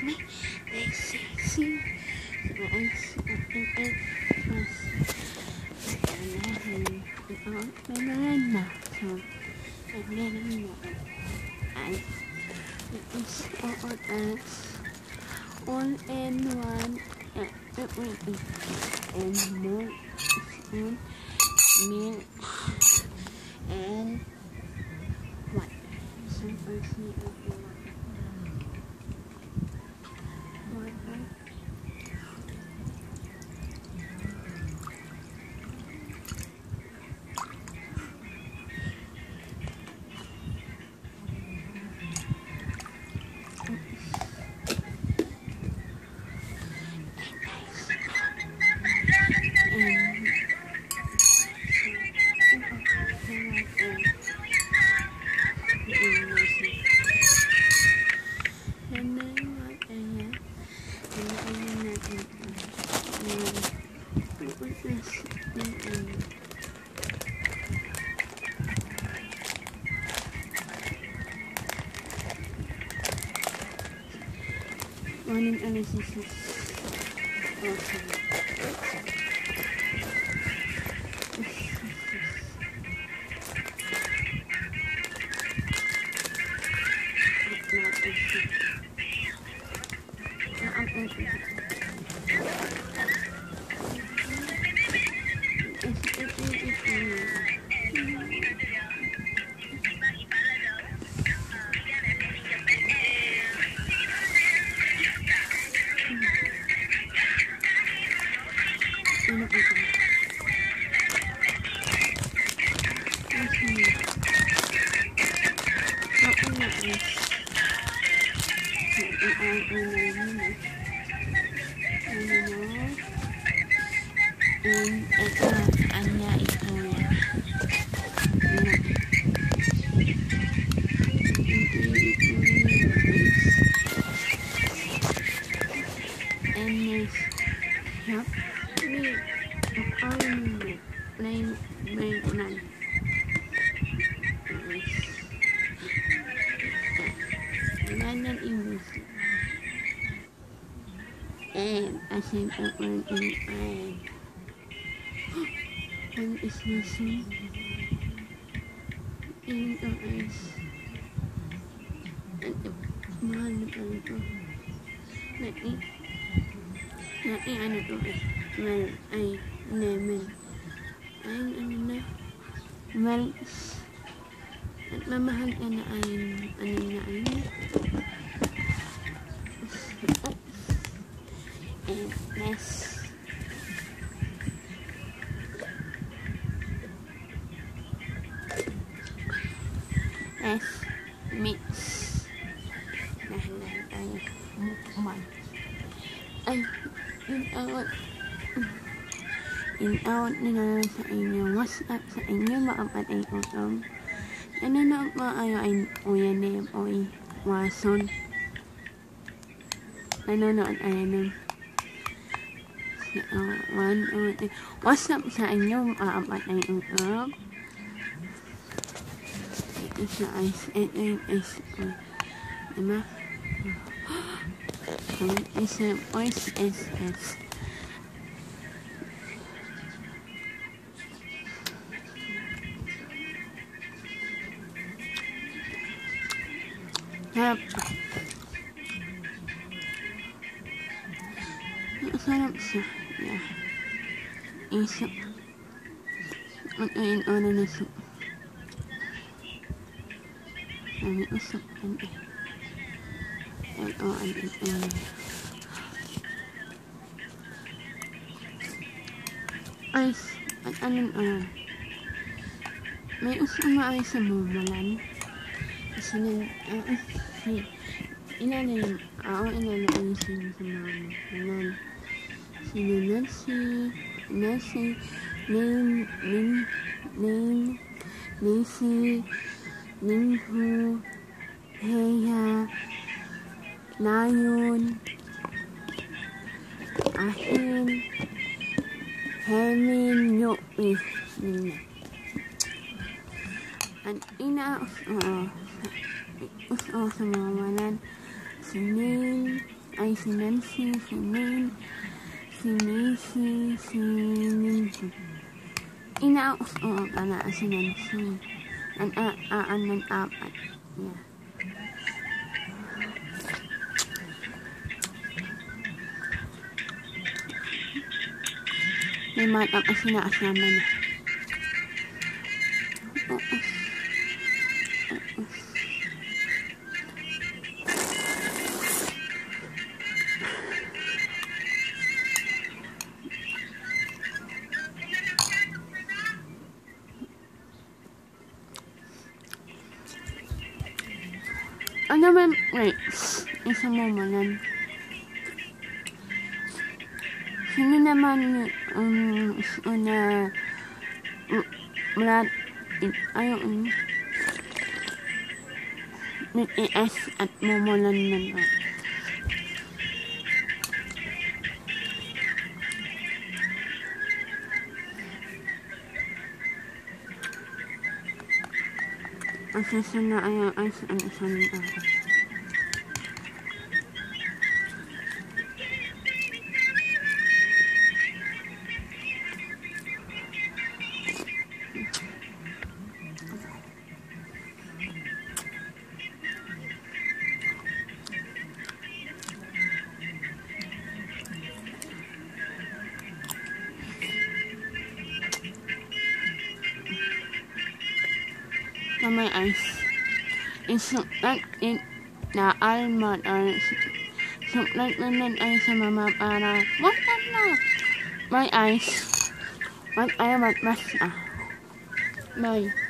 me, they see, all in one, and more and milk and what? So I see morning analysis. Okay. And I think that one is missing in the eyes. Mahal na pala ito. Ano to eh. Well, ay, lemon. Ay, ano na. Well, at mamahal ka na ay, ano. And let's mix. Dahan-dahan tayo. Mukbang. Ay, in-out na naman sa inyo. What's up sa inyo, mga patay utong? Ano na maayo ay uyan na yung oy. Wason. Nanonood ay nun. What's up sa inyo, mga patay utong? Isa ice, is diba? Isa voice is sarap. Sarap siya. Yeah. Isa. At ayun, ano na siya. Sabi usap kan eh. L-O-N-N. Ay, at anong may usama ay sa mamalan. Kasi inalayin ay sino sa mamalan. Sino Nancy, Nancy, Ninghu, Heya, Nayon, Ahin, Hemin, Yopis, Nina. At sa mamalan, si Ning, ay si Nancy, si Maine, si Macy, si Minji. Inaos oo pala si Nancy. Ng apat. Yeah. May mata kasi nakasama na. Oo. Ano ba, wait, isa mo manan. Sino naman una ayun nag-ES at mumulan na ang sasana ay sa isang araw. Na may ice. Isuklat na almond or suklat naman ay sa mama para wala na. May ice. May ayaw matmas May.